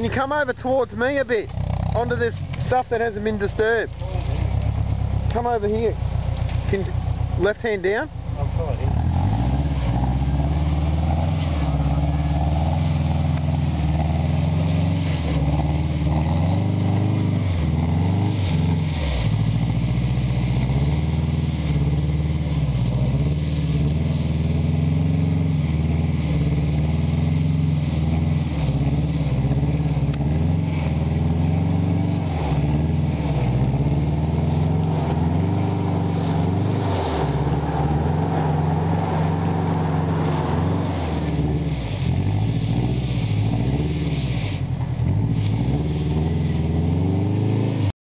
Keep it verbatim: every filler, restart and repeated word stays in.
Can you come over towards me a bit? Onto this stuff that hasn't been disturbed. Come over here. Can left hand down? I'll try.